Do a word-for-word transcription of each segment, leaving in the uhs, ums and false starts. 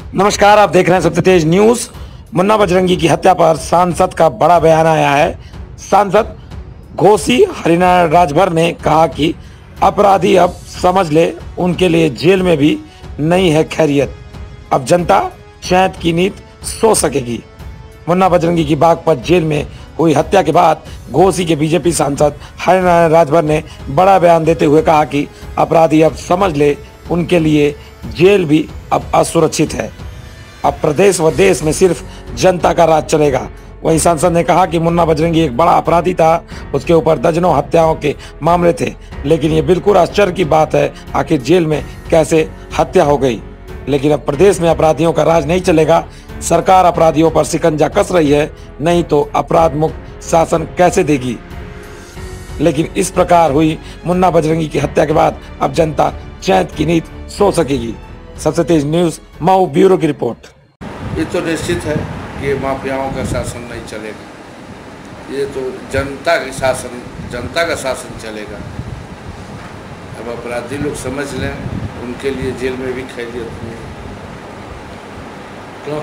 नमस्कार, आप देख रहे हैं सबसे तेज न्यूज। मुन्ना बजरंगी की हत्या पर सांसद का बड़ा बयान आया है। सांसद घोसी हरिनारायण राजभर ने कहा कि अपराधी अब समझ ले, उनके लिए जेल में भी नहीं है खैरियत। अब जनता चैन की नींद सो सकेगी। मुन्ना बजरंगी की बागपत जेल में हुई हत्या के बाद घोसी के बीजेपी सांसद हरिनारायण राजभर ने बड़ा बयान देते हुए कहा कि अपराधी अब समझ ले, उनके लिए जेल भी अब असुरक्षित है। अब प्रदेश व देश में सिर्फ जनता का राज चलेगा। वहीं सांसद ने कहा कि मुन्ना बजरंगी एक बड़ा अपराधी था, उसके ऊपर दर्जनों हत्याओं के मामले थे, लेकिन ये बिल्कुल आश्चर्य की बात है आखिर जेल में कैसे हत्या हो गई। लेकिन अब प्रदेश में अपराधियों का राज नहीं चलेगा। सरकार अपराधियों पर शिकंजा कस रही है, नहीं तो अपराध मुक्त शासन कैसे देगी। लेकिन इस प्रकार हुई मुन्ना बजरंगी की हत्या के बाद अब जनता चैन की नींद सो सकेगी। सबसे तेज न्यूज मऊ ब्यूरो की रिपोर्ट। ये तो निश्चित है कि माफियाओं का शासन नहीं चलेगा। ये तो जनता का शासन जनता का शासन चलेगा। अब अपराधी लोग समझ लें, उनके लिए जेल में भी खैरियत नहीं। तो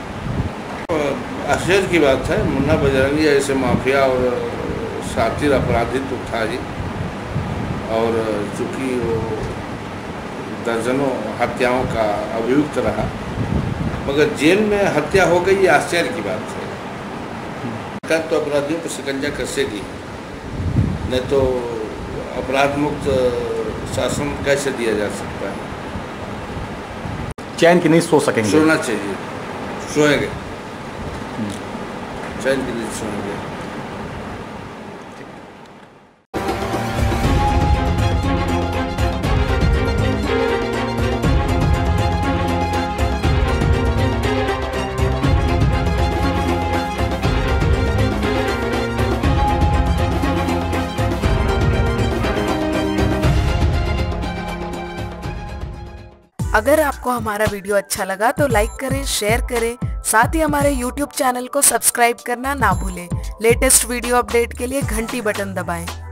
आश्चर्य की बात है, मुन्ना बजरंगी ऐसे माफिया और शातिर अपराधी तो था ही, और चूँकि वो दर्जनों हत्याओं का अभियुक्त रहा, मगर जेल में हत्या हो गई, ये आश्चर्य की बात है। सरकार तो अपराधियों को शिकंजा कसेगी, नहीं तो अपराध मुक्त शासन कैसे दिया जा सकता है। चैन की नींद सो सकेंगे। सोना चाहिए, सोएंगे, चैन की नींद सोएंगे। अगर आपको हमारा वीडियो अच्छा लगा तो लाइक करें, शेयर करें, साथ ही हमारे यूट्यूब चैनल को सब्सक्राइब करना ना भूलें। लेटेस्ट वीडियो अपडेट के लिए घंटी बटन दबाएं।